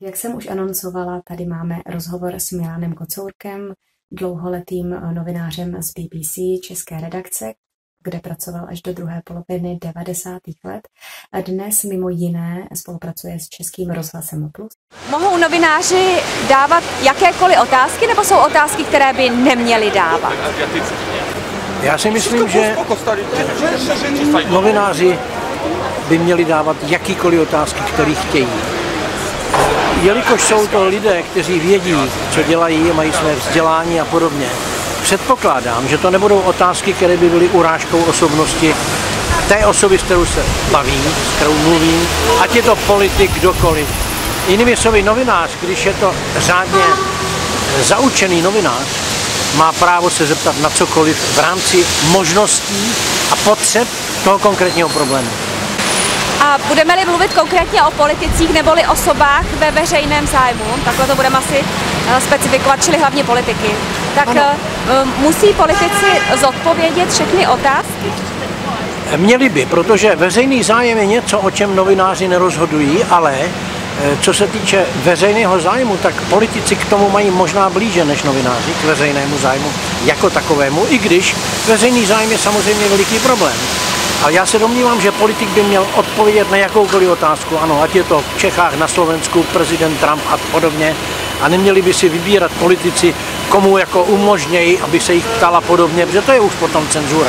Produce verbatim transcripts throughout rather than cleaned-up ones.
Jak jsem už anoncovala, tady máme rozhovor s Milanem Kocourkem, dlouholetým novinářem z B B C české redakce, kde pracoval až do druhé poloviny devadesátých let. A dnes mimo jiné spolupracuje s Českým rozhlasem Plus. Mohou novináři dávat jakékoliv otázky, nebo jsou otázky, které by neměli dávat? Já si myslím, že novináři by měli dávat jakýkoliv otázky, které chtějí. Jelikož jsou to lidé, kteří vědí, co dělají, mají své vzdělání a podobně, předpokládám, že to nebudou otázky, které by byly urážkou osobnosti té osoby, s kterou se bavím, s kterou mluvím, ať je to politik, kdokoliv. Jinými slovy, novinář, když je to řádně zaučený novinář, má právo se zeptat na cokoliv v rámci možností a potřeb toho konkrétního problému. A budeme-li mluvit konkrétně o politicích neboli osobách ve veřejném zájmu, takhle to budeme asi specifikovat, čili hlavně politiky, tak ano. Musí politici zodpovědět všechny otázky? Měli by, protože veřejný zájem je něco, o čem novináři nerozhodují, ale co se týče veřejného zájmu, tak politici k tomu mají možná blíže než novináři, k veřejnému zájmu jako takovému, i když veřejný zájem je samozřejmě veliký problém. Ale já se domnívám, že politik by měl odpovědět na jakoukoliv otázku, ano, ať je to v Čechách, na Slovensku, prezident Trump a podobně, a neměli by si vybírat politici, komu jako umožnějí, aby se jich ptala podobně, protože to je už potom cenzura.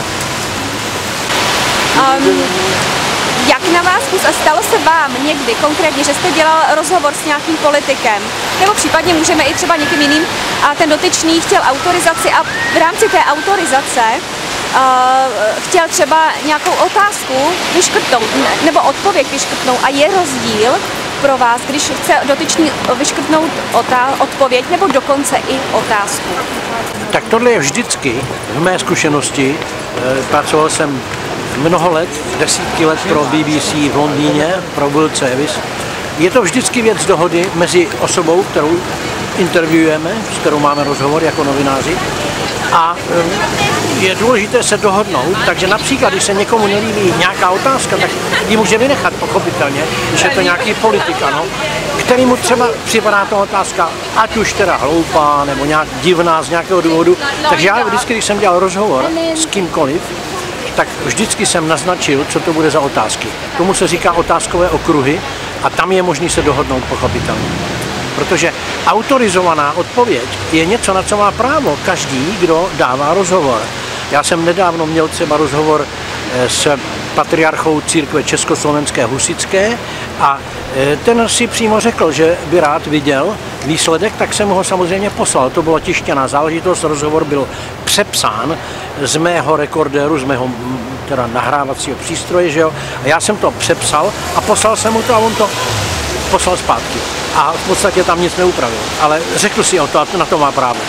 Um, jak na vás, stalo se vám někdy konkrétně, že jste dělal rozhovor s nějakým politikem, nebo případně můžeme i třeba někým jiným, a ten dotyčný chtěl autorizaci a v rámci té autorizace Uh, chtěl třeba nějakou otázku vyškrtnout, nebo odpověď vyškrtnout, a je rozdíl pro vás, když chce dotyčný vyškrtnout odpověď nebo dokonce i otázku? Tak tohle je vždycky v mé zkušenosti. Pracoval jsem mnoho let, desítky let pro B B C v Londýně, pro World Service. Je to vždycky věc dohody mezi osobou, kterou interviewujeme, s kterou máme rozhovor jako novináři, a je důležité se dohodnout, takže například, když se někomu nelíbí nějaká otázka, tak ji může vynechat pochopitelně, když je to nějaký politik, ano, který mu třeba připadá ta otázka, ať už teda hloupá, nebo nějak divná z nějakého důvodu. Takže já vždycky, když jsem dělal rozhovor s kýmkoliv, tak vždycky jsem naznačil, co to bude za otázky. Tomu se říká otázkové okruhy a tam je možné se dohodnout pochopitelně. Protože autorizovaná odpověď je něco, na co má právo každý, kdo dává rozhovor. Já jsem nedávno měl třeba rozhovor s patriarchou církve československé husitské a ten si přímo řekl, že by rád viděl výsledek, tak jsem ho samozřejmě poslal. To byla tištěná záležitost, rozhovor byl přepsán z mého rekordéru, z mého teda nahrávacího přístroje, že jo? A já jsem to přepsal a poslal jsem mu to a on to poslal zpátky. A v podstatě tam nic neupravil, ale řekl si o to a na to má právo.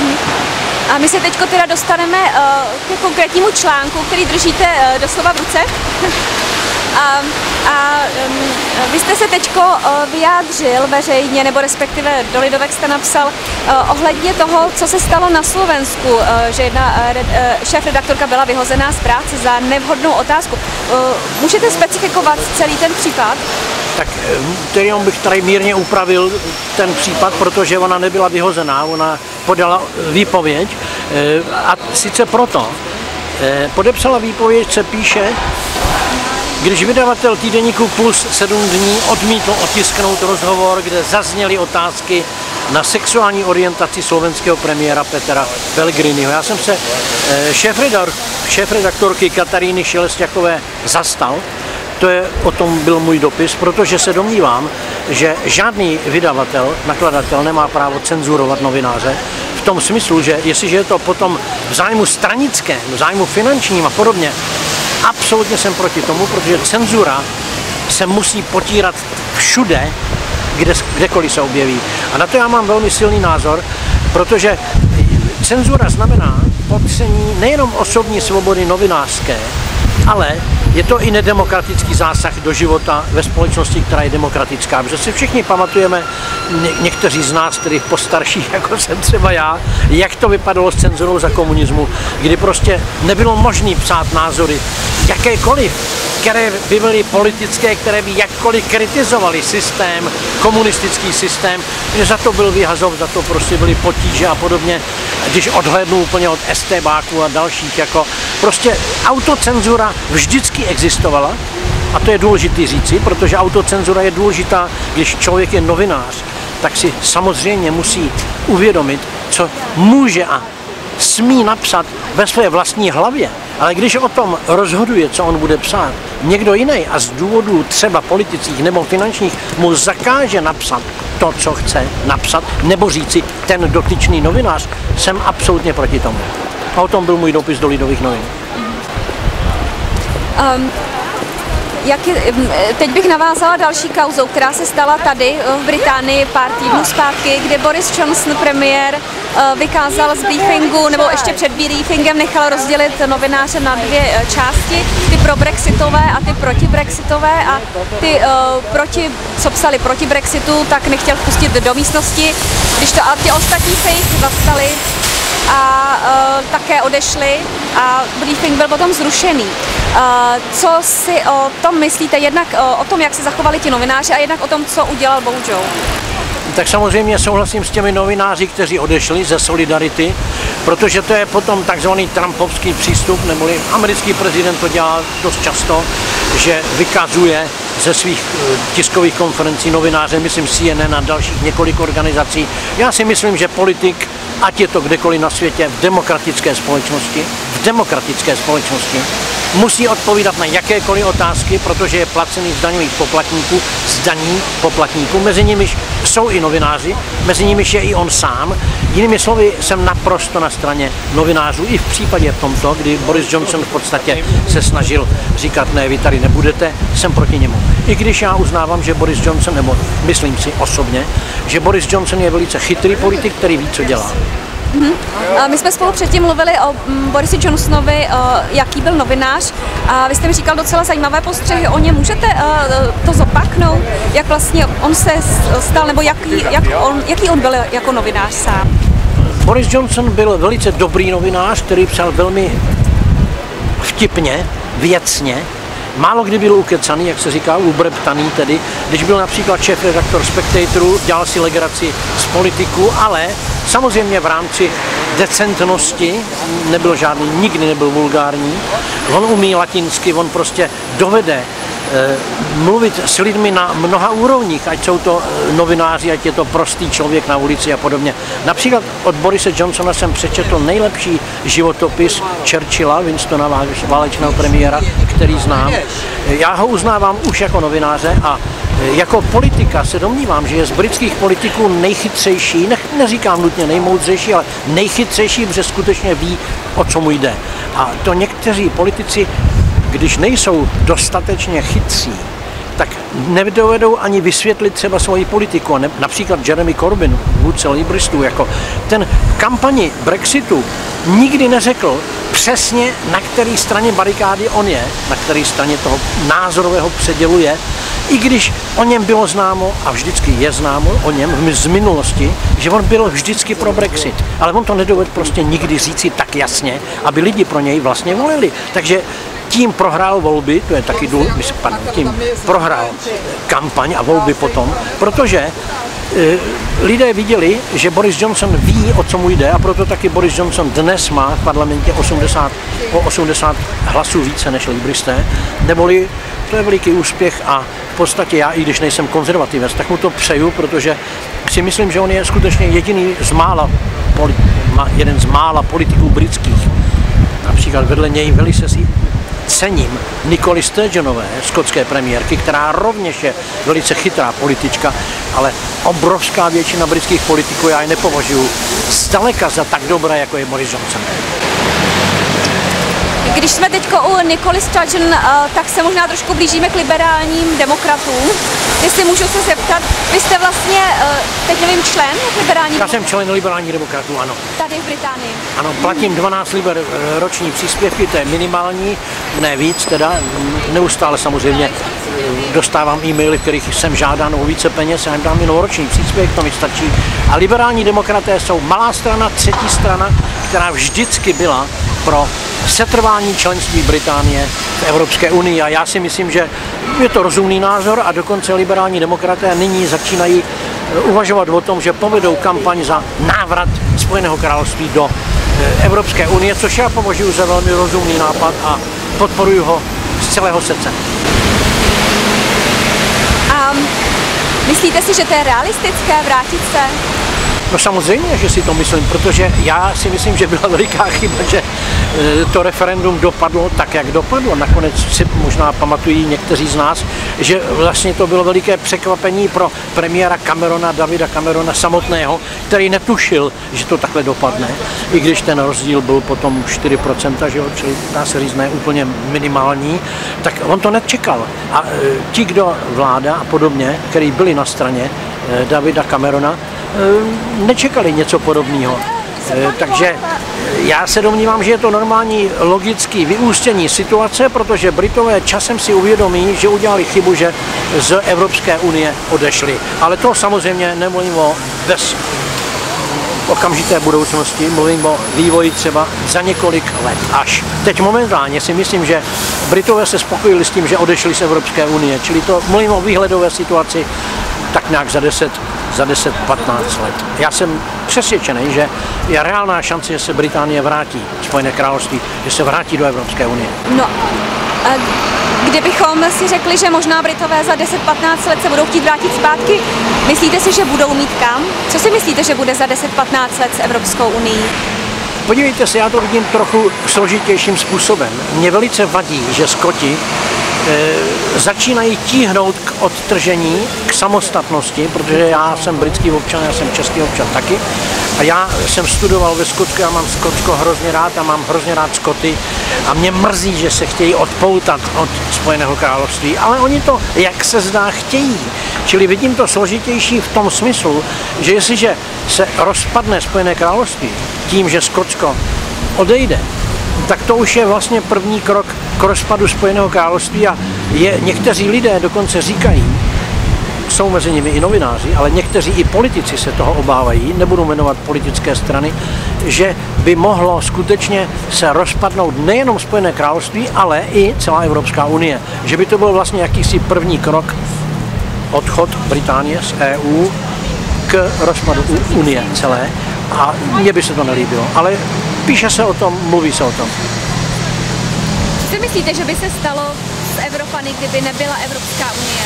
A my se teď teda dostaneme uh, ke konkrétnímu článku, který držíte uh, doslova v ruce. a a um, vy jste se teď uh, vyjádřil veřejně, nebo respektive do Lidovek jste napsal uh, ohledně toho, co se stalo na Slovensku, uh, že jedna uh, red, uh, šéfredaktorka byla vyhozená z práce za nevhodnou otázku. Uh, můžete specifikovat celý ten případ? Tak tedy bych tady mírně upravil ten případ, protože ona nebyla vyhozená, ona podala výpověď a sice proto. Podepsala výpověď, se píše, když vydavatel týdeníku Puls sedm dní odmítl otisknout rozhovor, kde zazněly otázky na sexuální orientaci slovenského premiéra Petra Pellegriniho. Já jsem se šéfredaktorky Kataríny Šelesťakové zastal. To je, o tom byl můj dopis, protože se domnívám, že žádný vydavatel, nakladatel nemá právo cenzurovat novináře v tom smyslu, že jestliže je to potom v zájmu stranickém, v zájmu finančním a podobně, absolutně jsem proti tomu, protože cenzura se musí potírat všude, kde, kdekoliv se objeví. A na to já mám velmi silný názor, protože cenzura znamená popření nejenom osobní svobody novinářské, ale je to i nedemokratický zásah do života ve společnosti, která je demokratická. Protože si všichni pamatujeme ně, někteří z nás, tedy postarších, jako jsem třeba já, jak to vypadalo s cenzurou za komunismu, kdy prostě nebylo možné psát názory jakékoliv, které by byly politické, které by jakkoliv kritizovali systém, komunistický systém, že za to byl vyhazov, za to prostě byly potíže a podobně, když odhlédnu úplně od estébáků a dalších, jako prostě autocenzura vždycky existovala. A to je důležité říci, protože autocenzura je důležitá, když člověk je novinář, tak si samozřejmě musí uvědomit, co může a smí napsat ve své vlastní hlavě. Ale když o tom rozhoduje, co on bude psát, někdo jiný a z důvodů třeba politických nebo finančních mu zakáže napsat to, co chce napsat, nebo říci ten dotyčný novinář, jsem absolutně proti tomu. A o tom byl můj dopis do Lidových novin. Um. Jak je, teď bych navázala další kauzou, která se stala tady v Británii pár týdnů zpátky, kde Boris Johnson, premiér, vykázal z briefingu, nebo ještě před briefingem nechal rozdělit novináře na dvě části, ty pro brexitové a ty proti brexitové, a ty proti, co psali proti brexitu, tak nechtěl pustit do místnosti, když to a ty ostatní se jich zastali a uh, také odešli a briefing byl potom zrušený. Uh, co si o tom myslíte, jednak uh, o tom, jak se zachovali ti novináři a jednak o tom, co udělal Bojo? Tak samozřejmě souhlasím s těmi novináři, kteří odešli ze Solidarity, protože to je potom takzvaný trumpovský přístup, neboli americký prezident to dělá dost často, že vykazuje ze svých tiskových konferencí novináře, myslím C N N a dalších několik organizací. Já si myslím, že politik, ať je to kdekoliv na světě, v demokratické společnosti, v demokratické společnosti, musí odpovídat na jakékoliv otázky, protože je placený z daňových poplatníků, z daní poplatníků, mezi nimiž jsou i novináři, mezi nimiž je i on sám. Jinými slovy, jsem naprosto na straně novinářů, i v případě tomto, kdy Boris Johnson v podstatě se snažil říkat, ne, vy tady nebudete, jsem proti němu. I když já uznávám, že Boris Johnson, nebo myslím si osobně, že Boris Johnson je velice chytrý politik, který ví, co dělá. Mm-hmm. My jsme spolu předtím mluvili o Borisi Johnsonovi, jaký byl novinář, a vy jste mi říkal docela zajímavé postřehy o něm. Můžete to zopaknout, jak vlastně on se stal, nebo jaký, jak on, jaký on byl jako novinář sám? Boris Johnson byl velice dobrý novinář, který psal velmi vtipně, věcně. Málo kdy byl ukecaný, jak se říká, ubreptaný tedy, když byl například šéf-redaktor Spectatoru, dělal si legraci z politiků, ale samozřejmě v rámci decentnosti, nebyl žádný, nikdy nebyl vulgární, on umí latinsky, on prostě dovede eh, mluvit s lidmi na mnoha úrovních, ať jsou to novináři, ať je to prostý člověk na ulici a podobně. Například od Borise Johnsona jsem přečetl nejlepší životopis Churchilla, Winstona, válečného premiéra, který znám. Já ho uznávám už jako novináře a jako politika se domnívám, že je z britských politiků nejchytřejší, ne, neříkám nutně nejmoudřejší, ale nejchytřejší, protože skutečně ví, o co mu jde. A to někteří politici, když nejsou dostatečně chytří, tak nedovedou ani vysvětlit třeba svoji politiku. Ne, například Jeremy Corbyn, vůdce Labouristů, jako ten kampani Brexitu nikdy neřekl přesně, na které straně barikády on je, na které straně toho názorového předělu je, i když o něm bylo známo, a vždycky je známo o něm z minulosti, že on byl vždycky pro Brexit. Ale on to nedovedl prostě nikdy říci tak jasně, aby lidi pro něj vlastně volili. Takže tím prohrál volby, to je taky důležité, tím prohrál kampaň a volby potom, protože e, lidé viděli, že Boris Johnson ví, o co mu jde, a proto taky Boris Johnson dnes má v parlamentě osmdesát, o osmdesát hlasů více než Labouristé, neboli to je veliký úspěch a v podstatě já, i když nejsem konzervativec, tak mu to přeju, protože si myslím, že on je skutečně jediný z mála, jeden z mála politiků britských. Například vedle něj velice si cením Nicole Sturgeonové, skotské premiérky, která rovněž je velice chytrá politička, ale obrovská většina britských politiků já ji nepovažuji zdaleka za tak dobré, jako je Boris Johnson. Když jsme teď u Nicole Sturgeon, tak se možná trošku blížíme k liberálním demokratům. Jestli můžu se zeptat, vy jste vlastně, teď nevím, člen liberálních Já jsem člen liberálních demokratů, ano. Tady v Británii. Ano, platím dvanáct liber roční příspěvky, to je minimální, ne víc, teda neustále samozřejmě dostávám e-maily, v kterých jsem žádán o více peněz, já jim dám jenom roční příspěvek, to mi stačí. A liberální demokraté jsou malá strana, třetí strana, která vždycky byla pro setrvání členství Británie v Evropské unii. A já si myslím, že je to rozumný názor a dokonce liberální demokraté nyní začínají uvažovat o tom, že povedou kampaň za návrat Spojeného království do Evropské unie, což já považuji za velmi rozumný nápad a podporuji ho z celého srdce. A myslíte si, že to je realistické vrátit se? No samozřejmě, že si to myslím, protože já si myslím, že byla veliká chyba, že to referendum dopadlo tak, jak dopadlo. Nakonec si možná pamatují někteří z nás, že vlastně to bylo veliké překvapení pro premiéra Camerona, Davida Camerona samotného, který netušil, že to takhle dopadne, i když ten rozdíl byl potom čtyři procenta, že jo, čili dá se říct ne úplně minimální, tak on to nečekal. A ti, kdo vláda a podobně, který byli na straně Davida Camerona, nečekali něco podobného. Takže já se domnívám, že je to normální logické vyústění situace, protože Britové časem si uvědomí, že udělali chybu, že z Evropské unie odešli. Ale to samozřejmě nemluvím o bez okamžité budoucnosti, mluvím o vývoji třeba za několik let až. Teď momentálně si myslím, že Britové se spokojili s tím, že odešli z Evropské unie, čili to mluvím o výhledové situaci tak nějak za deset, za deset patnáct let. Já jsem přesvědčený, že je reálná šance, že se Británie vrátí, Spojené království, že se vrátí do Evropské unie. No, a kdybychom si řekli, že možná Britové za deset patnáct let se budou chtít vrátit zpátky, myslíte si, že budou mít kam? Co si myslíte, že bude za deset patnáct let s Evropskou unií? Podívejte se, já to vidím trochu složitějším způsobem. Mně velice vadí, že Skoti e, začínají tíhnout k odtržení, k samostatnosti, protože já jsem britský občan, já jsem český občan taky. A já jsem studoval ve Skotsku, já mám Skotsko hrozně rád a mám hrozně rád Skoty. A mě mrzí, že se chtějí odpoutat od Spojeného království, ale oni to, jak se zdá, chtějí. Čili vidím to složitější v tom smyslu, že jestliže se rozpadne Spojené království tím, že Skotsko odejde, tak to už je vlastně první krok k rozpadu Spojeného království a je, někteří lidé dokonce říkají, jsou mezi nimi i novináři, ale někteří i politici se toho obávají, nebudu jmenovat politické strany, že by mohlo skutečně se rozpadnout nejenom Spojené království, ale i celá Evropská unie. Že by to byl vlastně jakýsi první krok, odchod Británie z E U k rozpadu unie celé. A mně by se to nelíbilo, ale píše se o tom, mluví se o tom. Co si myslíte, že by se stalo s Evropany, kdyby nebyla Evropská unie?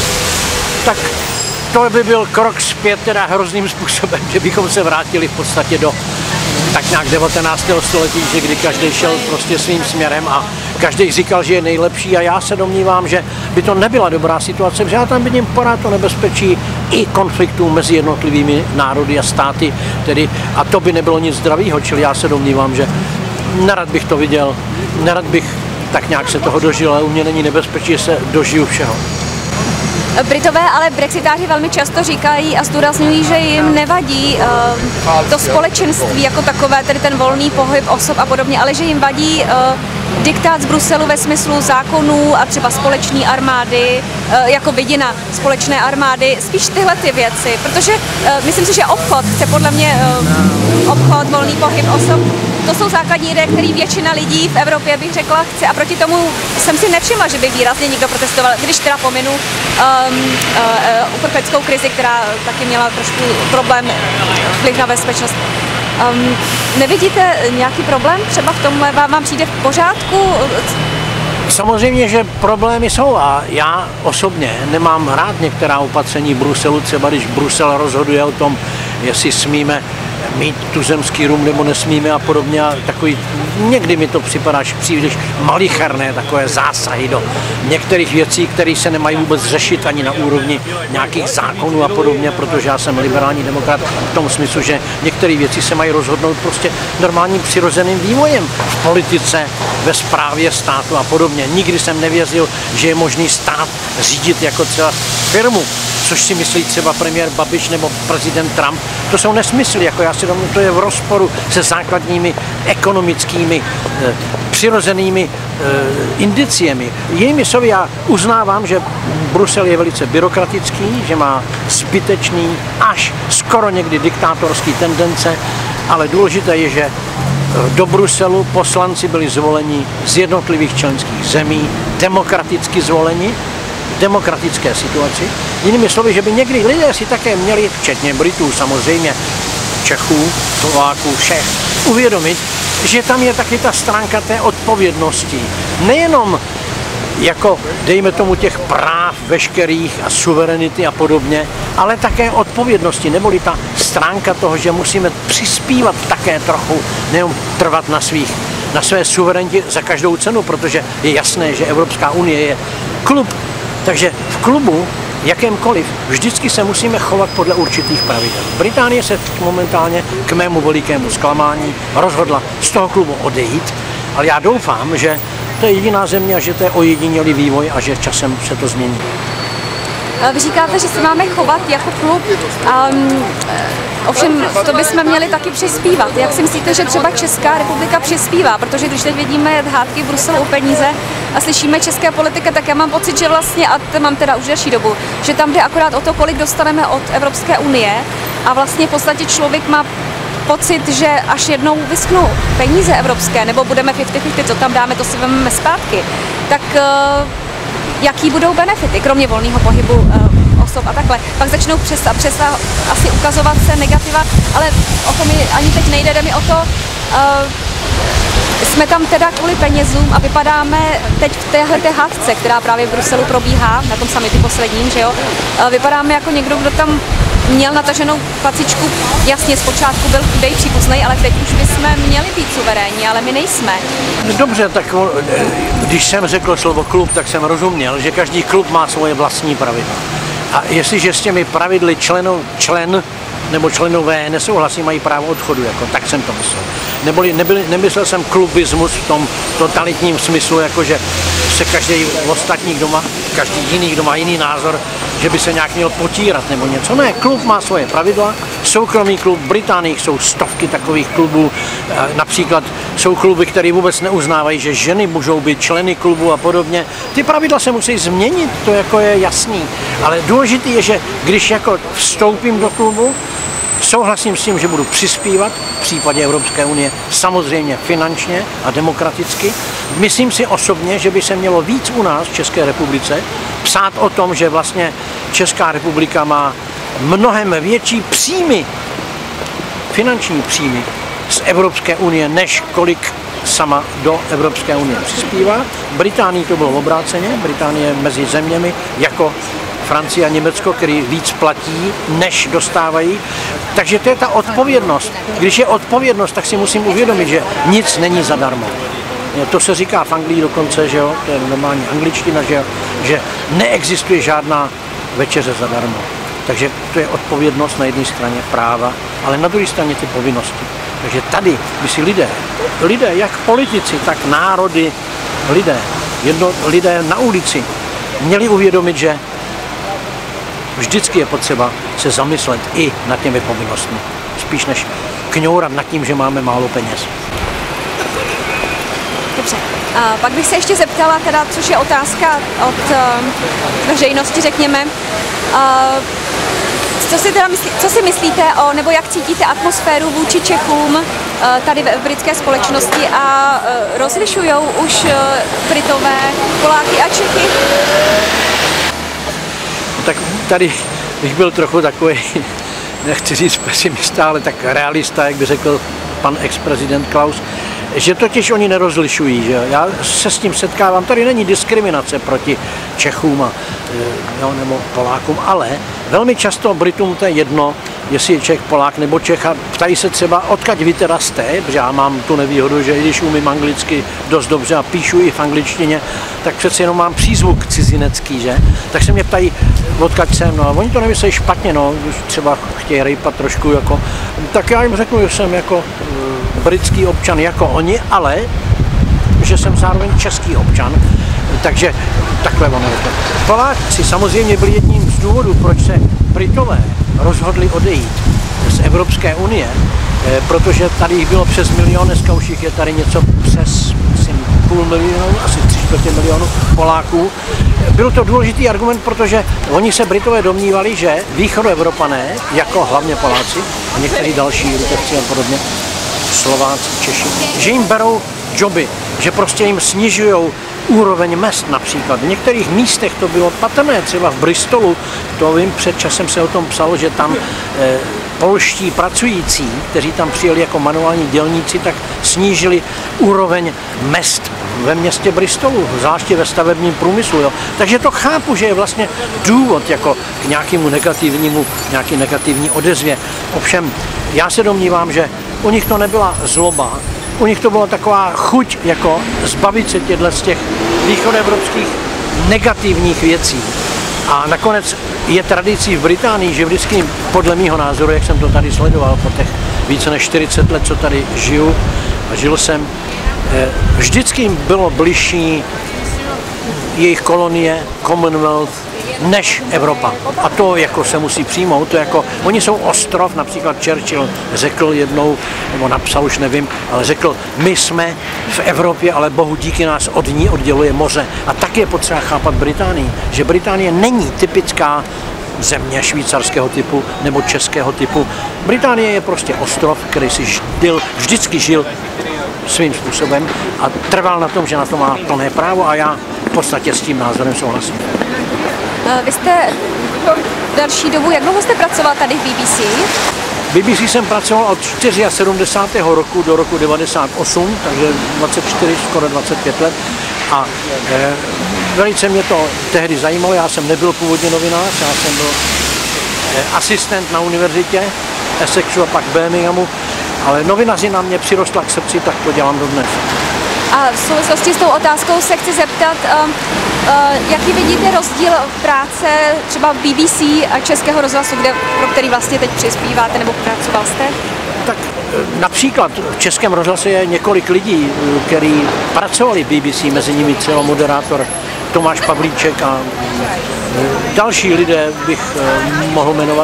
Tak to by byl krok zpět teda hrozným způsobem, že bychom se vrátili v podstatě do tak nějak devatenáctého století, že kdy každý šel prostě svým směrem a každý říkal, že je nejlepší a já se domnívám, že by to nebyla dobrá situace, protože já tam vidím pořád to nebezpečí i konfliktů mezi jednotlivými národy a státy, tedy, a to by nebylo nic zdravého, čili já se domnívám, že nerad bych to viděl, nerad bych tak nějak se toho dožil, ale u mě není nebezpečí, že se dožiju všeho. Britové ale brexitáři velmi často říkají a zdůrazňují, že jim nevadí uh, to společenství jako takové, tedy ten volný pohyb osob a podobně, ale že jim vadí uh, diktát z Bruselu ve smyslu zákonů a třeba společné armády, uh, jako vidina společné armády, spíš tyhle ty věci, protože uh, myslím si, že obchod chce podle mě uh, obchod, volný pohyb osob, to jsou základní ideje, které většina lidí v Evropě, bych řekla, chce a proti tomu jsem si nevšimla, že by výrazně někdo protestoval, když teda pominu um, uh, uprchlickou krizi, která taky měla trošku problém vliv na bezpečnost. Um, nevidíte nějaký problém třeba v tomhle? Vám, vám přijde v pořádku? Samozřejmě, že problémy jsou a já osobně nemám rád některá opatření Bruselu, třeba když Brusel rozhoduje o tom, jestli smíme mít tuzemský rum nebo nesmíme a podobně. A takový, někdy mi to připadá příliš malicherné, takové zásahy do některých věcí, které se nemají vůbec řešit ani na úrovni nějakých zákonů a podobně, protože já jsem liberální demokrat v tom smyslu, že některé věci se mají rozhodnout prostě normálním přirozeným vývojem v politice, ve správě státu a podobně. Nikdy jsem nevěřil, že je možný stát řídit jako třeba firmu, což si myslí třeba premiér Babiš nebo prezident Trump. To jsou nesmysly, jako já si domnívám, to je v rozporu se základními ekonomickými, eh, přirozenými indiciemi. Jinými slovy, já uznávám, že Brusel je velice byrokratický, že má zbytečný, až skoro někdy diktátorský tendence, ale důležité je, že do Bruselu poslanci byli zvoleni z jednotlivých členských zemí, demokraticky zvoleni, v demokratické situaci. Jinými slovy, že by někdy lidé si také měli, včetně Britů samozřejmě, Čechů, Slováků, všech, uvědomit, že tam je taky ta stránka té odpovědnosti. Nejenom jako, dejme tomu, těch práv veškerých a suverenity a podobně, ale také odpovědnosti, neboli ta stránka toho, že musíme přispívat také trochu, nejenom trvat na, svých, na své suverenitě za každou cenu, protože je jasné, že Evropská unie je klub. Takže v klubu jakémkoliv, vždycky se musíme chovat podle určitých pravidel. Británie se momentálně k mému velikému zklamání rozhodla z toho klubu odejít, ale já doufám, že to je jediná země a že to je ojedinělý vývoj a že časem se to změní. Vy říkáte, že se máme chovat jako klub, um, ovšem to bychom měli taky přispívat. Jak si myslíte, že třeba Česká republika přispívá? Protože když teď vidíme hádky v Bruselu o peníze a slyšíme české politiky, tak já mám pocit, že vlastně, a to mám teda už delší dobu, že tam jde akorát o to, kolik dostaneme od Evropské unie a vlastně v podstatě člověk má pocit, že až jednou vyschnou peníze evropské, nebo budeme padesát padesát, co tam dáme, to si vezmeme zpátky, tak uh, jaký budou benefity, kromě volného pohybu uh, osob a takhle. Pak začnou přes, přes asi ukazovat se negativa, ale o to mi ani teď nejde, jde mi o to, uh, jsme tam teda kvůli penězům a vypadáme teď v téhleté hádce, která právě v Bruselu probíhá, na tom summitu posledním, že jo, uh, vypadáme jako někdo, kdo tam měl nataženou pacičku, jasně zpočátku byl chudej příbuznej, ale teď už bychom měli být suverénní, ale my nejsme. Dobře, tak když jsem řekl slovo klub, tak jsem rozuměl, že každý klub má svoje vlastní pravidla. A jestliže s těmi pravidly členů, člen nebo členové nesouhlasí, mají právo odchodu, jako, tak jsem to myslel. Neboli, nebyl, nemyslel jsem klubismus v tom totalitním smyslu, jako že se každý ostatní, kdo má, každý jiný, kdo má jiný názor, že by se nějak měl potírat nebo něco. Ne, klub má svoje pravidla, soukromý klub, v Británii jsou stovky takových klubů, například jsou kluby, které vůbec neuznávají, že ženy můžou být členy klubu a podobně. Ty pravidla se musí změnit, to jako je jasný, ale důležité je, že když jako vstoupím do klubu, souhlasím s tím, že budu přispívat v případě Evropské unie samozřejmě finančně a demokraticky. Myslím si osobně, že by se mělo víc u nás v České republice psát o tom, že vlastně Česká republika má mnohem větší příjmy, finanční příjmy z Evropské unie, než kolik sama do Evropské unie přispívá. V Británii to bylo obráceně, Británie je mezi zeměmi jako Francie a Německo, který víc platí, než dostávají. Takže to je ta odpovědnost. Když je odpovědnost, tak si musím uvědomit, že nic není zadarmo. To se říká v Anglii dokonce, že jo, to je normální angličtina, že, jo, že neexistuje žádná večeře zadarmo. Takže to je odpovědnost na jedné straně práva, ale na druhé straně ty povinnosti. Takže tady by si lidé, lidé jak politici, tak národy, lidé, jedno, lidé na ulici měli uvědomit, že vždycky je potřeba se zamyslet i nad těmi povinnostmi, spíš než kňourat nad tím, že máme málo peněz. Dobře. A pak bych se ještě zeptala, teda, což je otázka od uh, veřejnosti, řekněme, uh, co si, teda myslí, co si myslíte o, nebo jak cítíte atmosféru vůči Čechům uh, tady v britské společnosti a uh, rozlišují už uh, Britové, Poláky a Čechy? Tak tady bych byl trochu takový, nechci říct pesimista, ale tak realista, jak by řekl pan ex-prezident Klaus, že totiž oni nerozlišují. Že? Já se s tím setkávám, tady není diskriminace proti Čechům a, jo, nebo Polákům, ale velmi často Britům to je jedno, jestli je Čech, Polák nebo Čech a ptají se třeba, odkud vy teda jste, protože já mám tu nevýhodu, že i když umím anglicky dost dobře a píšu i v angličtině, tak přece jenom mám přízvuk cizinecký, že? Tak se mě ptají, odkud jsem, no a oni to nemyslí špatně, no, když třeba chtějí rejpat trošku, jako, tak já jim řeknu, že jsem jako uh, britský občan jako oni, ale že jsem zároveň český občan, takže takhle ono je to. Poláci samozřejmě byli jedním z důvodů, proč se Britové rozhodli odejít z Evropské unie, protože tady jich bylo přes milion, dneska už jich je tady něco přes myslím, půl milionu, asi tři čtvrtě milionu Poláků. Byl to důležitý argument, protože oni se Britové domnívali, že východoevropané, jako hlavně Poláci a někteří další Litevci a podobně, Slováci, Češi, že jim berou joby, že prostě jim snižují úroveň mezd například. V některých místech to bylo patrné, třeba v Bristolu, to vím, před časem se o tom psalo, že tam eh, polští pracující, kteří tam přijeli jako manuální dělníci, tak snížili úroveň mezd ve městě Bristolu, zvláště ve stavebním průmyslu. Jo. Takže to chápu, že je vlastně důvod jako k nějakému negativnímu, nějaký negativní odezvě. Ovšem, já se domnívám, že u nich to nebyla zloba, u nich to byla taková chuť jako zbavit se těchto z těch východoevropských negativních věcí. A nakonec je tradicí v Británii, že vždycky, podle mýho názoru, jak jsem to tady sledoval po těch více než čtyřicet let, co tady žiju a žil jsem, vždycky jim bylo bližší jejich kolonie, Commonwealth, než Evropa. A to jako se musí přijmout. To jako, oni jsou ostrov, například Churchill řekl jednou, nebo napsal, už nevím, ale řekl, my jsme v Evropě, ale Bohu díky nás od ní odděluje moře. A tak je potřeba chápat Británii, že Británie není typická země švýcarského typu nebo českého typu. Británie je prostě ostrov, který si žil, vždycky žil svým způsobem a trval na tom, že na to má plné právo a já v podstatě s tím názorem souhlasím. Vy jste další dobu, jak dlouho jste pracoval tady v B B C? B B C jsem pracoval od sedmdesátého čtvrtého roku do roku devadesát osm, takže dvacet čtyři, skoro dvacet pět let. A e, velice mě to tehdy zajímalo, já jsem nebyl původně novinář, já jsem byl e, asistent na univerzitě, Essexu a pak Birminghamu, ale novinaři na mě přirostla k srdci, tak to dělám dodnes. A v souvislosti s tou otázkou se chci zeptat, uh, uh, jaký vidíte rozdíl práce třeba B B C a Českého rozhlasu, kde, pro který vlastně teď přispíváte nebo pracoval jste? Tak například v Českém rozhlase je několik lidí, kteří pracovali v B B C, mezi nimi třeba moderátor Tomáš Pavlíček a další lidé bych mohl jmenovat.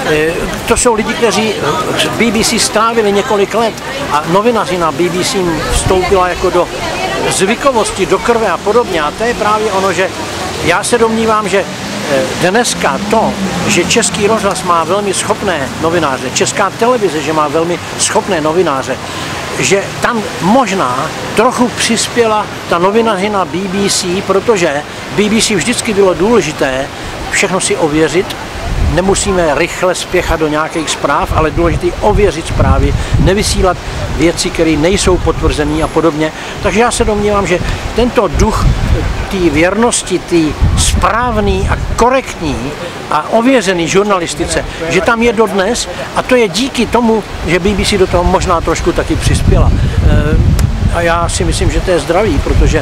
To jsou lidi, kteří v B B C strávili několik let a novinaři na B B C vstoupila jako do zvykovosti, do krve a podobně. A to je právě ono, že já se domnívám, že dneska to, že Český rozhlas má velmi schopné novináře, Česká televize, že má velmi schopné novináře, že tam možná trochu přispěla ta novinařina B B C, protože B B C vždycky bylo důležité všechno si ověřit. Nemusíme rychle spěchat do nějakých zpráv, ale důležité ověřit zprávy, nevysílat věci, které nejsou potvrzené a podobně. Takže já se domnívám, že tento duch té věrnosti, té správný a korektní a ověřený žurnalistice, že tam je dodnes a to je díky tomu, že B B C do toho možná trošku taky přispěla. A já si myslím, že to je zdravý, protože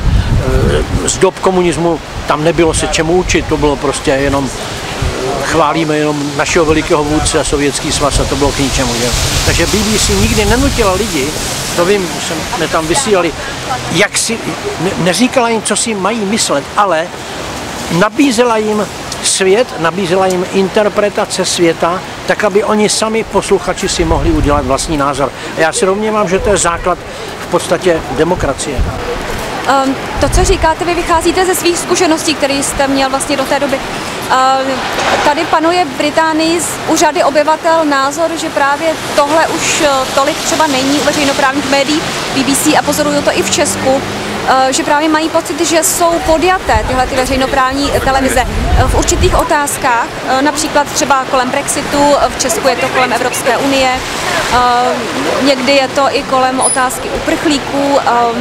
z dob komunismu tam nebylo se čemu učit, to bylo prostě jenom chválíme jenom našeho velikého vůdce a Sovětský svaz a to bylo k ničemu. Že? Takže B B C nikdy nenutila lidi, to vím, jsme tam vysílali, jak si, ne, neříkala jim, co si mají myslet, ale nabízela jim svět, nabízela jim interpretace světa, tak aby oni sami posluchači si mohli udělat vlastní názor. A já si domnívám, že to je základ v podstatě demokracie. Um, to, co říkáte, vy vycházíte ze svých zkušeností, které jste měl vlastně do té doby. Uh, tady panuje v Británii z úřady obyvatel názor, že právě tohle už tolik třeba není u veřejnoprávních médií B B C a pozoruju to i v Česku, uh, že právě mají pocit, že jsou podjaté tyhle ty veřejnoprávní televize v určitých otázkách, uh, například třeba kolem Brexitu, v Česku je to kolem Evropské unie, uh, někdy je to i kolem otázky uprchlíků um,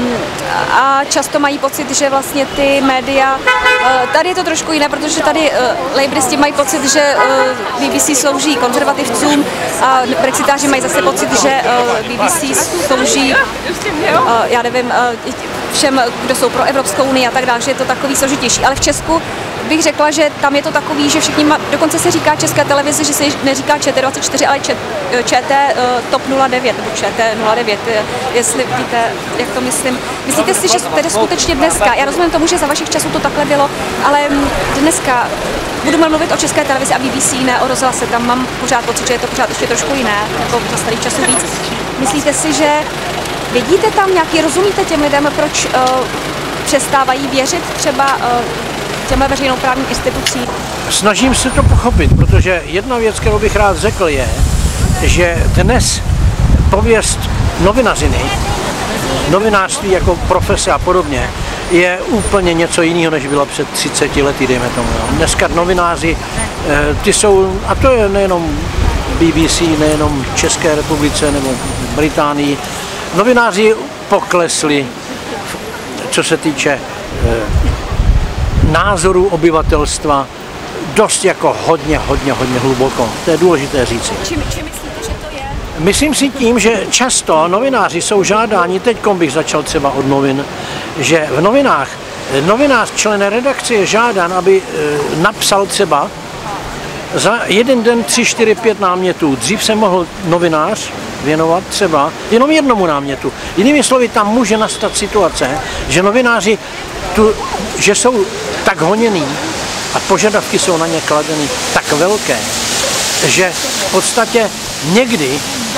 a často mají pocit, že vlastně ty média, uh, tady je to trošku jiné, protože tady uh, laboristi mají pocit, že uh, B B C slouží konzervativcům a brexitáři mají zase pocit, že uh, B B C slouží, uh, já nevím, uh, všem, kdo jsou pro Evropskou unii a tak dále, že je to takový složitější. Ale v Česku bych řekla, že tam je to takový, že všichni, ma, dokonce se říká České televizi, že se neříká Č T dvacet čtyři, ale Č, ČT TOP nula devět, nebo ČT nula devět, jestli víte, jak to myslím. Myslíte si, že tedy skutečně dneska, já rozumím tomu, že za vašich časů to takhle bylo, ale dneska budu mluvit o České televizi a B B C, ne o rozhlase, tam mám pořád pocit, že je to pořád ještě trošku jiné, jako za starých časů víc. Myslíte si, že vidíte tam nějaký, rozumíte těm lidem, proč uh, přestávají věřit třeba uh, těmhle veřejnoprávním institucím? Snažím se to pochopit, protože jedna věc, kterou bych rád řekl, je, že dnes pověst novinařiny, novinářství jako profese a podobně, je úplně něco jiného, než bylo před třiceti lety, dejme tomu. Dneska novináři, ty jsou, a to je nejenom B B C, nejenom v České republice nebo Británii, novináři poklesli, co se týče názorů obyvatelstva, dost jako hodně, hodně, hodně hluboko. To je důležité říci. Čím, čím myslíte, že to je? Myslím si tím, že často novináři jsou žádáni, teď bych začal třeba od novin, že v novinách, novinář, člen redakce je žádán, aby napsal třeba za jeden den tři, čtyři, pět námětů. Dřív se mohl novinář věnovat třeba jenom jednomu námětu. Jinými slovy, tam může nastat situace, že novináři, tu, že jsou tak honěný a požadavky jsou na ně kladeny tak velké, že v podstatě někdy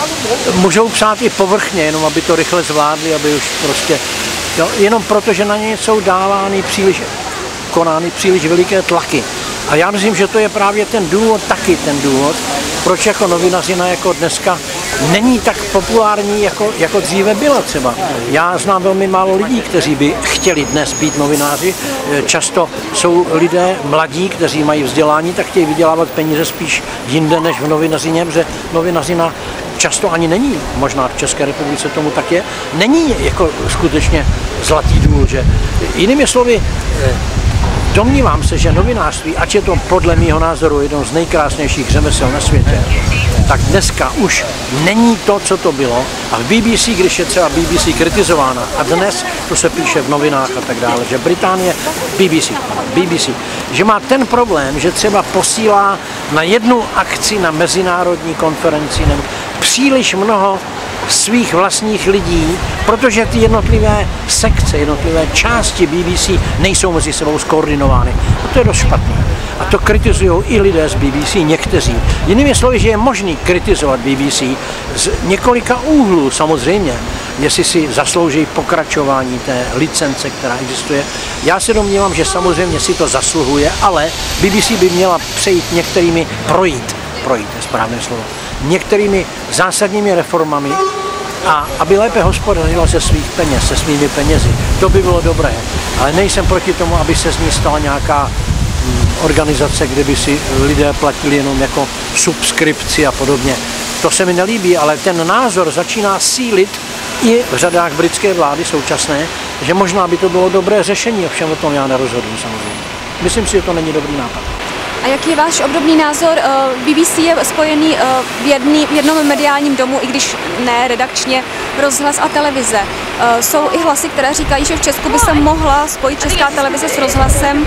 můžou psát i povrchně, jenom aby to rychle zvládli, aby už prostě, jo, jenom proto, že na ně jsou dávány příliš, konány příliš veliké tlaky. A já myslím, že to je právě ten důvod, taky ten důvod, proč jako novinařina jako dneska není tak populární, jako, jako dříve byla třeba. Já znám velmi málo lidí, kteří by chtěli dnes být novináři. Často jsou lidé mladí, kteří mají vzdělání, tak chtějí vydělávat peníze spíš jinde než v novinařině, protože novinařina často ani není, možná v České republice tomu tak je, není jako skutečně zlatý důl, že jinými slovy, domnívám se, že novinářství, ať je to podle mého názoru jedno z nejkrásnějších řemesel na světě, tak dneska už není to, co to bylo. A v B B C, když je třeba B B C kritizována, a dnes to se píše v novinách a tak dále, že Británie, B B C, B B C, že má ten problém, že třeba posílá na jednu akci na mezinárodní konferenci nebo příliš mnoho svých vlastních lidí, protože ty jednotlivé sekce, jednotlivé části B B C nejsou mezi sebou skoordinovány. A to je dost špatné. A to kritizují i lidé z B B C, někteří. Jinými slovy, že je možný kritizovat B B C z několika úhlů samozřejmě, jestli si zaslouží pokračování té licence, která existuje. Já se domnívám, že samozřejmě si to zasluhuje, ale B B C by měla přejít některými, projít, projít je správné slovo, některými zásadními reformami, a aby lépe hospodařila se svých peněz, se svými penězi. To by bylo dobré, ale nejsem proti tomu, aby se z ní stala nějaká organizace, kde by si lidé platili jenom jako subskripci a podobně. To se mi nelíbí, ale ten názor začíná sílit i v řadách britské vlády současné, že možná by to bylo dobré řešení, ovšem o tom já nerozhoduji samozřejmě. Myslím si, že to není dobrý nápad. A jaký je váš obdobný názor? B B C je spojený v, jedný, v jednom mediálním domu, i když ne redakčně, rozhlas a televize. Jsou i hlasy, které říkají, že v Česku by se mohla spojit Česká televize s rozhlasem.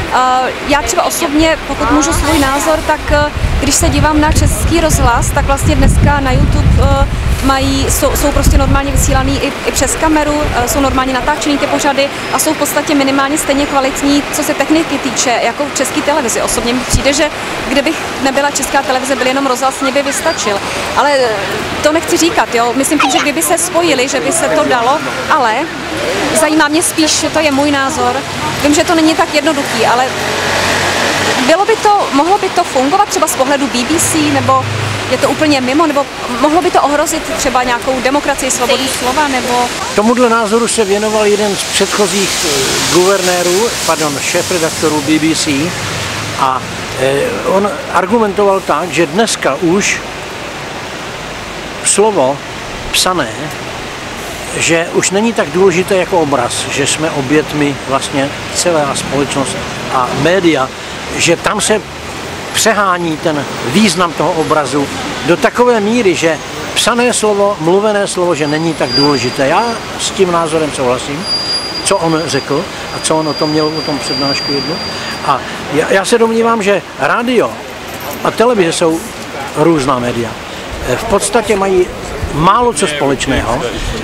Já třeba osobně, pokud můžu svůj názor, tak když se dívám na Český rozhlas, tak vlastně dneska na YouTube mají, jsou, jsou prostě normálně vysílaný i, i přes kameru, jsou normálně natáčený ty pořady a jsou v podstatě minimálně stejně kvalitní, co se techniky týče, jako v České televizi. Osobně mi přijde, že kdybych nebyla Česká televize, byl jenom rozhlas, mě by vystačil. Ale to nechci říkat, jo. Myslím tím, že kdyby se spojili, že by se to dalo, ale zajímá mě spíš, to je můj názor. Vím, že to není tak jednoduchý, ale bylo by to, mohlo by to fungovat třeba z pohledu B B C, nebo je to úplně mimo, nebo mohlo by to ohrozit třeba nějakou demokracii, svobodu slova, nebo... Tomuhle názoru se věnoval jeden z předchozích guvernérů, pardon, šéfredaktorů B B C a on argumentoval tak, že dneska už slovo psané, že už není tak důležité jako obraz, že jsme obětmi vlastně celá společnost a média, že tam se přehání ten význam toho obrazu do takové míry, že psané slovo, mluvené slovo, že není tak důležité. Já s tím názorem souhlasím, co on řekl, a co on o tom měl, o tom přednášku jednu. A já, já se domnívám, že rádio a televize jsou různá média. V podstatě mají málo co společného.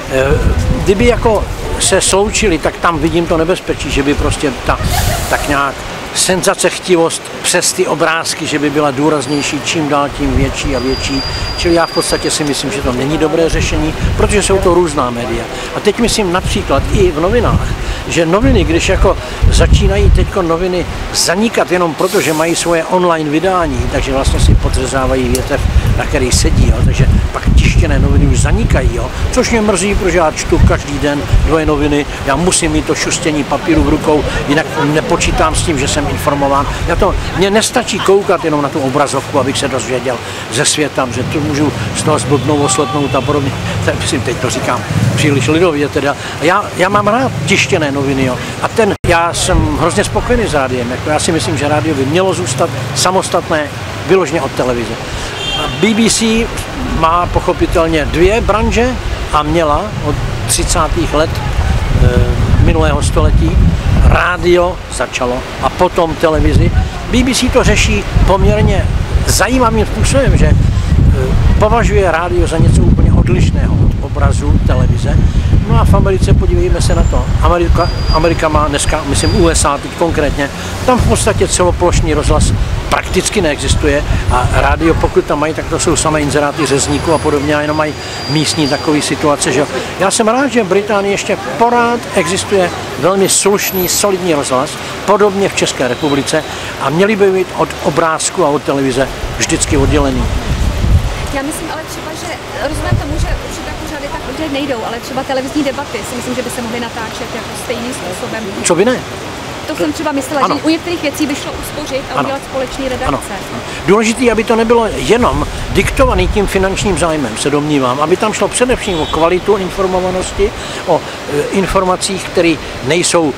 Kdyby jako se sloučili, tak tam vidím to nebezpečí, že by prostě ta tak nějak senzacechtivost přes ty obrázky, že by byla důraznější, čím dál tím větší a větší. Čili já v podstatě si myslím, že to není dobré řešení, protože jsou to různá média. A teď myslím například i v novinách, že noviny, když jako začínají teď noviny zanikat jenom proto, že mají svoje online vydání, takže vlastně si podřezávají větev, na který sedí, jo, takže pak tištěné noviny už zanikají, jo, což mě mrzí, protože já čtu každý den dvoje noviny, já musím mít to šustění papíru v rukou, jinak nepočítám s tím, že jsem informován. Já to, mně nestačí koukat jenom na tu obrazovku, abych se dozvěděl ze světa, že tu můžu z toho zblbnout, oslepnout a podobně. Tak myslím, teď to říkám příliš lidově teda. Já, já mám rád tištěné noviny, jo. A ten, já jsem hrozně spokojený s rádiem, jako já si myslím, že rádio by mělo zůstat samostatné, vyloženě od televize. B B C má pochopitelně dvě branže a měla od třicátých let e, minulého století. Rádio začalo a potom televizi. B B C to řeší poměrně zajímavým způsobem, že e, považuje rádio za něco úplně odlišného od obrazu televize. No a v Americe, podívejme se na to, Amerika, Amerika má dneska, myslím U S A teď konkrétně, tam v podstatě celoplošný rozhlas prakticky neexistuje a rádio, pokud tam mají, tak to jsou samé inzeráty řezníků a podobně a jenom mají místní takové situace, že já jsem rád, že v Británii ještě pořád existuje velmi slušný, solidní rozhlas, podobně v České republice a měli by být od obrázku a od televize vždycky oddělený. Já myslím ale třeba, že rozumím tomu, že určitě pořady tak určitě nejdou, ale třeba televizní debaty si myslím, že by se mohly natáčet jako stejným způsobem. Co by ne? To jsem třeba myslela, ano. Že u některých věcí by šlo uspořit a ano. Udělat společný redakce. Ano. Důležité, aby to nebylo jenom diktovaný tím finančním zájmem, se domnívám, aby tam šlo především o kvalitu informovanosti, o e, informacích, které nejsou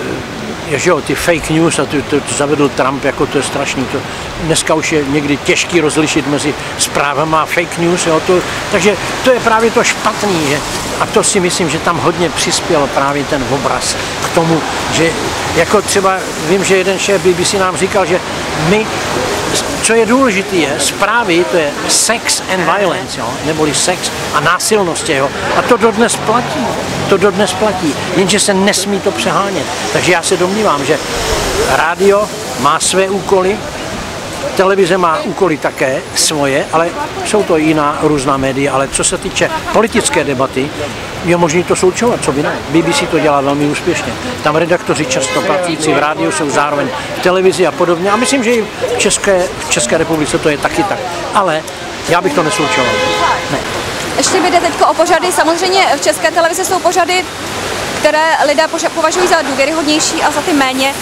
e, že jo, ty fake news a to, to, to zavedl Trump, jako to je strašný. To, dneska už je někdy těžký rozlišit mezi zprávama a fake news, jo, to, takže to je právě to špatný, že, a to si myslím, že tam hodně přispěl právě ten obraz k tomu, že jako třeba vím, že jeden šéf B B C nám říkal, že my, co je důležité, je zprávy, to je sex and violence, jo, neboli sex a násilnosti, jo, a to dodnes platí, to dodnes platí, jenže se nesmí to přehánět. Takže já se domnívám, že rádio má své úkoly, televize má úkoly také svoje, ale jsou to jiná různá média, ale co se týče politické debaty, je možné to součovat, co by ne. B B C to dělá velmi úspěšně. Tam redaktoři často pracující v rádiu jsou zároveň v televizi a podobně. A myslím, že i v České, v České republice to je taky tak. Ale já bych to nesoučoval. Ne. Ještě mi jde teď o pořady. Samozřejmě v České televizi jsou pořady, které lidé považují za důvěryhodnější a za ty méně.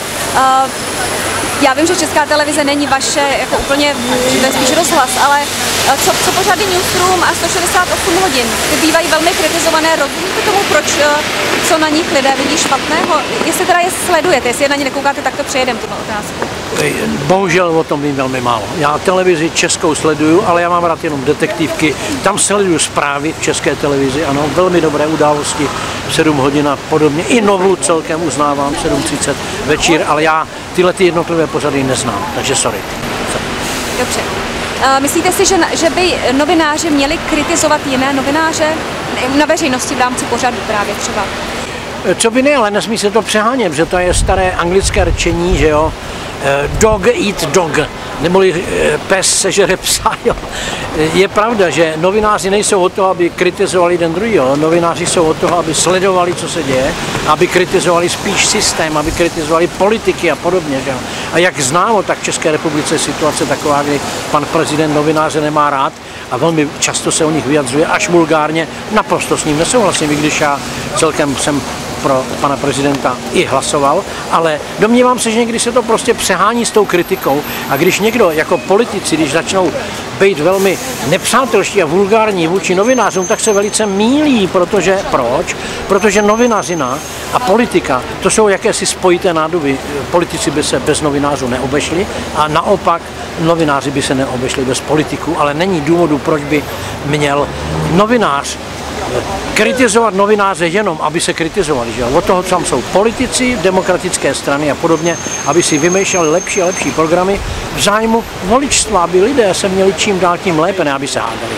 Já vím, že Česká televize není vaše jako úplně, to je spíš rozhlas, ale co, co pořady Newsroom a sto šedesát osm hodin, ty bývají velmi kritizované, rozumíte tomu, proč, co na nich lidé vidí špatného? Jestli teda je sledujete, jestli je na ně nekoukáte, tak to přejedem tuto otázku. Bohužel o tom vím velmi málo. Já televizi českou sleduju, ale já mám rád jenom detektivky. Tam sleduju zprávy v České televizi, ano, velmi dobré události, sedm hodin a podobně. I Novu celkem uznávám, sedm třicet večer, ale já tyhle ty jednotlivé pořady neznám, takže sorry. Dobře. Myslíte si, že, že by novináři měli kritizovat jiné novináře na veřejnosti v rámci pořadu právě třeba? Co by ne, ale nesmí se to přehánět, že to je staré anglické rčení, že jo, dog eat dog, neboli pes sežere psa, jo. Je pravda, že novináři nejsou od toho, aby kritizovali den druhý, jo. Novináři jsou od toho, aby sledovali, co se děje, aby kritizovali spíš systém, aby kritizovali politiky a podobně, že jo. A jak známo, tak v České republice je situace taková, kdy pan prezident novináře nemá rád a velmi často se o nich vyjadřuje až vulgárně, naprosto s ním nesouhlasím, i když já celkem jsem pro pana prezidenta i hlasoval, ale domnívám se, že někdy se to prostě přehání s tou kritikou a když někdo jako politici, když začnou být velmi nepřátelští a vulgární vůči novinářům, tak se velice mýlí, protože proč? Protože novinařina a politika, to jsou jakési spojité nádoby. Politici by se bez novinářů neobešli a naopak novináři by se neobešli bez politiků, ale není důvodu, proč by měl novinář kritizovat novináře jenom, aby se kritizovali. Že? Od toho tam jsou politici, demokratické strany a podobně, aby si vymýšleli lepší a lepší programy v zájmu voličstva, aby lidé se měli čím dál tím lépe, ne aby se hádali.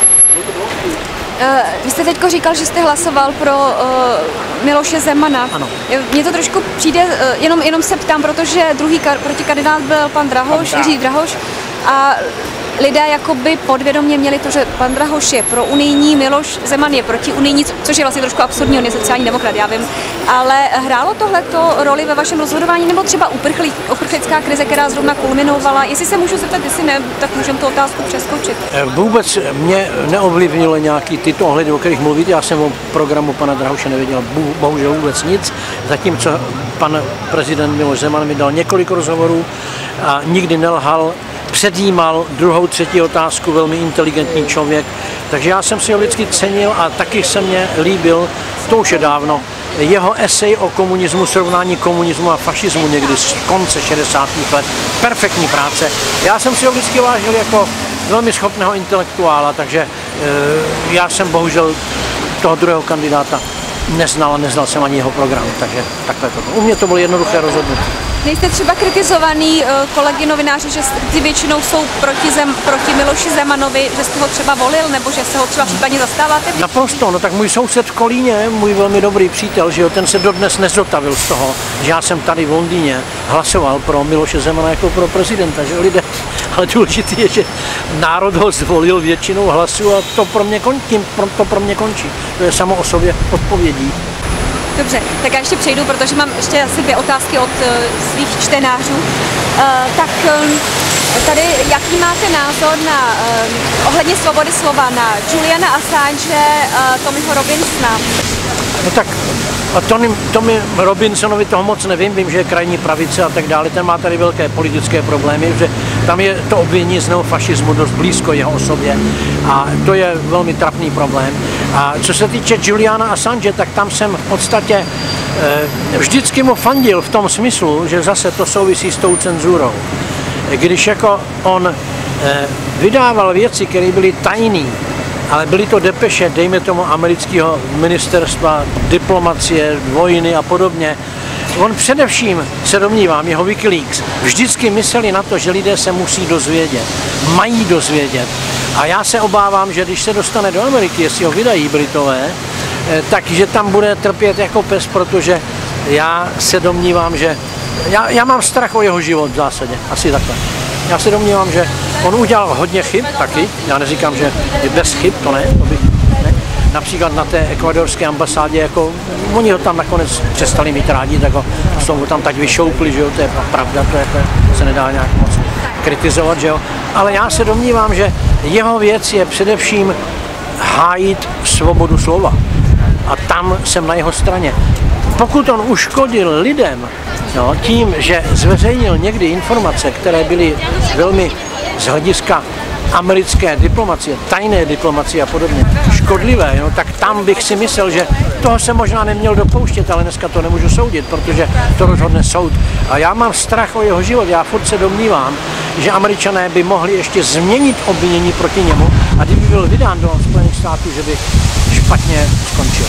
Uh, vy jste teďko říkal, že jste hlasoval pro uh, Miloše Zemana. Ano. Mně to trošku přijde, uh, jenom, jenom se ptám, protože druhý kar- protikandidát byl pan Drahoš, Jiří Drahoš, a lidé jakoby podvědomě měli to, že pan Drahoš je pro unijní, Miloš Zeman je proti unijní, což je vlastně trošku absurdní, on je sociální demokrat, já vím. Ale hrálo tohleto roli ve vašem rozhodování, nebo třeba uprchlí, uprchlická krize, která zrovna kulminovala? Jestli se můžu zeptat, jestli ne, tak můžeme tu otázku přeskočit. Vůbec mě neovlivnilo nějaký tyto ohledy, o kterých mluvíte. Já jsem o programu pana Drahoše nevěděl bohužel vůbec nic, zatímco pan prezident Miloš Zeman mi dal několik rozhovorů a nikdy nelhal, předjímal druhou, třetí otázku, velmi inteligentní člověk. Takže já jsem si ho vždycky cenil a taky se mně líbil, to už je dávno, jeho esej o komunismu, srovnání komunismu a fašismu někdy z konce šedesátých let. Perfektní práce. Já jsem si ho vždycky vážil jako velmi schopného intelektuála, takže e, já jsem bohužel toho druhého kandidáta neznal a neznal jsem ani jeho program, takže takhle to bylo. U mě to bylo jednoduché rozhodnutí. Nejste třeba kritizovaný kolegy novináři, že ty většinou jsou proti, zem, proti Miloši Zemanovi, že jste ho třeba volil, nebo že se ho třeba případně zastáváte? Naprosto, no tak můj soused v Kolíně, můj velmi dobrý přítel, že jo, ten se dodnes nezotavil z toho, že já jsem tady v Londýně hlasoval pro Miloše Zemana jako pro prezidenta, že lidé, ale důležité je, že národ ho zvolil většinou hlasů a to pro mě končí, to pro mě končí. To je samo o sobě odpovědí. Dobře, tak já ještě přejdu, protože mám ještě asi dvě otázky od uh, svých čtenářů. Uh, tak um, tady, jaký máte názor na um, ohledně svobody slova na Juliana Assange, uh, Tommyho Robinsona? No tak a Tony, Tommy Robinsonovi toho moc nevím, vím, že je krajní pravice a tak dále, ten má tady velké politické problémy, že tam je to obvinění z neofašismu dost blízko jeho osobě a to je velmi trapný problém. A co se týče Juliana Assange, tak tam jsem v podstatě eh, vždycky mu fandil v tom smyslu, že zase to souvisí s tou cenzurou. Když jako on eh, vydával věci, které byly tajné, ale byly to depeše, dejme tomu amerického ministerstva, diplomacie, vojny a podobně. On především, se domnívám, jeho Wikileaks, vždycky mysleli na to, že lidé se musí dozvědět, mají dozvědět. A já se obávám, že když se dostane do Ameriky, jestli ho vydají Britové, takže tam bude trpět jako pes, protože já se domnívám, že já, já mám strach o jeho život v zásadě, asi takhle. Já se domnívám, že on udělal hodně chyb taky, já neříkám, že je bez chyb, to ne, to bych, ne. Například na té ekvadorské ambasádě, jako oni ho tam nakonec přestali mít rádi, tak ho, ho tam tak vyšoupli, že jo, to je pravda, to, je, to se nedá nějak moc kritizovat, že jo. Ale já se domnívám, že jeho věc je především hájit svobodu slova a tam jsem na jeho straně. Pokud on uškodil lidem, no, tím, že zveřejnil někdy informace, které byly velmi z hlediska americké diplomacie, tajné diplomacie a podobně, škodlivé, no, tak tam bych si myslel, že toho se možná neměl dopouštět, ale dneska to nemůžu soudit, protože to rozhodne soud. A já mám strach o jeho život, já furt se domnívám, že Američané by mohli ještě změnit obvinění proti němu a kdyby byl vydán do Spojených států, že by špatně skončil.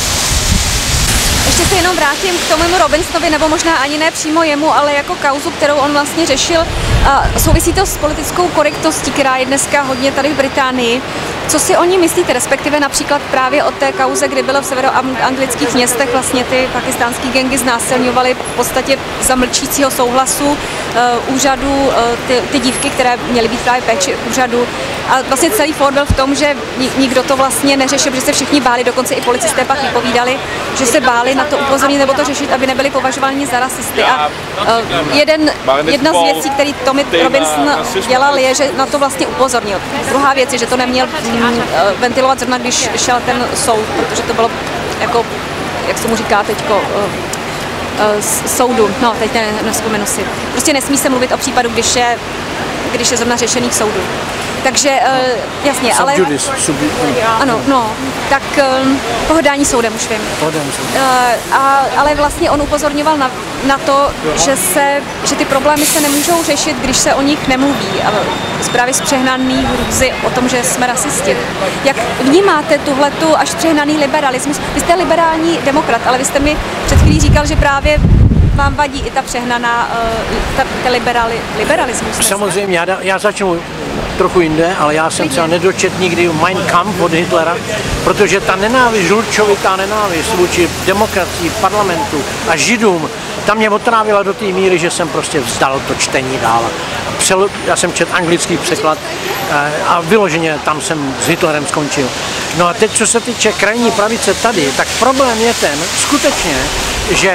Ještě se jenom vrátím k Tommymu Robinsonovi, nebo možná ani ne přímo jemu, ale jako kauzu, kterou on vlastně řešil. Souvisí to s politickou korektností, která je dneska hodně tady v Británii. Co si o ní myslíte, respektive například právě o té kauze, kdy bylo v severoanglických městech vlastně ty pakistánský gangy znásilňovaly v podstatě za mlčícího souhlasu uh, úřadu uh, ty, ty dívky, které měly být právě péči úřadu. A vlastně celý fór byl v tom, že nikdo to vlastně neřešil, protože se všichni báli, dokonce i policisté pak vypovídali, že se báli na to upozornit nebo to řešit, aby nebyli považováni za rasisty. A uh, jeden, jedna z věcí, který Tommy Robinson dělal, je, že na to vlastně upozornil. Druhá věc je, že to neměl ventilovat zrovna, když šel ten soud, protože to bylo jako, jak se mu říká teďko, z soudu, no teď ne, nevzpomenu si. Prostě nesmí se mluvit o případu, když je když je zrovna řešených soudů. Takže uh, jasně, ale... Subjudice, subjudice. Ano, no, tak um, pohrdání soudem už vím. Pohrdání soudem. Uh, a, ale vlastně on upozorňoval na, na to, že, se, že ty problémy se nemůžou řešit, když se o nich nemluví. A zprávy z přehnaný hrůzy o tom, že jsme rasisti. Jak vnímáte tuhletu až přehnaný liberalismus? Vy jste liberální demokrat, ale vy jste mi před chvílí říkal, že právě vám vadí i ta přehnaná, ta, ta liberali, liberalismus. Samozřejmě, já, já začnu trochu jinde, ale já jsem třeba nedočet nikdy Mein Kampf od Hitlera, protože ta nenávist, žlučovitá nenávist vůči demokracii, parlamentu a židům, ta mě otrávila do té míry, že jsem prostě vzdal to čtení dál. Přelo, já jsem četl anglický překlad a vyloženě tam jsem s Hitlerem skončil. No a teď, co se týče krajní pravice tady, tak problém je ten, skutečně, že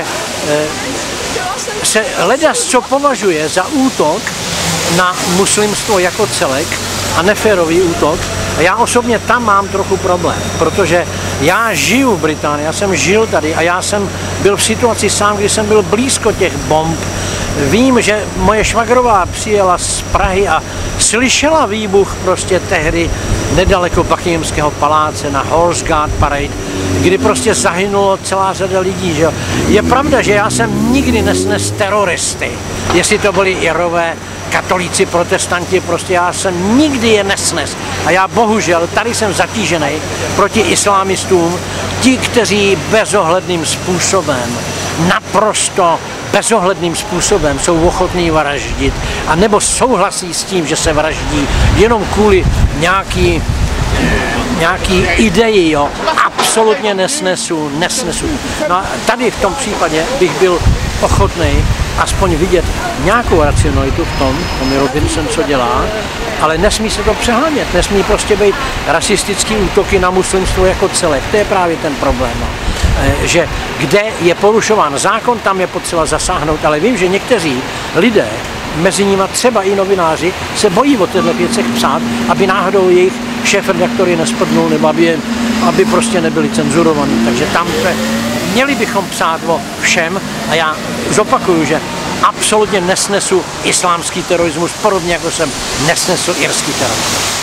se ledas, co považuje za útok na muslimstvo jako celek a neférový útok. A já osobně tam mám trochu problém, protože já žiju v Británii, já jsem žil tady a já jsem byl v situaci sám, kdy jsem byl blízko těch bomb. Vím, že moje švagrová přijela z Prahy a slyšela výbuch prostě tehdy nedaleko Buckinghamského paláce na Horse Guard Parade, kdy prostě zahynulo celá řada lidí. Že? Je pravda, že já jsem nikdy nesnes teroristy, jestli to byli Irové, katolíci, protestanti, prostě já jsem nikdy je nesnes. A já bohužel tady jsem zatížený proti islámistům, ti, kteří bezohledným způsobem, naprosto bezohledným způsobem jsou ochotní vraždit, a nebo souhlasí s tím, že se vraždí jenom kvůli nějaký, nějaký ideji, jo. Absolutně nesnesu, nesnesu. No a tady v tom případě bych byl ochotný aspoň vidět nějakou racionalitu v tom, Tommy Robinson, co dělá, ale nesmí se to přehánět, nesmí prostě být rasistický útoky na muslimstvo jako celek. To je právě ten problém. Že kde je porušován zákon, tam je potřeba zasáhnout, ale vím, že někteří lidé, mezi nimi třeba i novináři, se bojí o těchto věcech psát, aby náhodou jejich šéfredaktory nespadnul, nebo aby, aby prostě nebyli cenzurovaní. Takže tam to, měli bychom psát o všem a já zopakuju, že absolutně nesnesu islámský terorismus, podobně jako jsem nesnesl irský terorismus.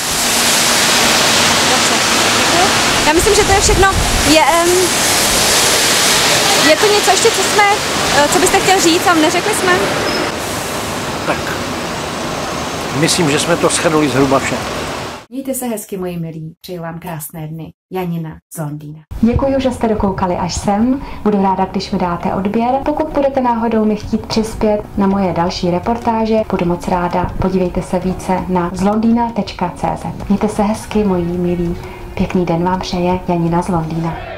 Já myslím, že to je všechno. Je, je to něco ještě, co jsme, co byste chtěl říct a neřekli jsme? Tak, myslím, že jsme to shrnuli zhruba vše. Mějte se hezky, moji milí. Přeju vám krásné dny. Janina z Londýna. Děkuji, že jste dokoukali až sem. Budu ráda, když mi dáte odběr. Pokud budete náhodou mi chtít přispět na moje další reportáže, budu moc ráda. Podívejte se více na zlondýna tečka cé zet. Mějte se hezky, moji milí. Pěkný den vám přeje Janina z Londýna.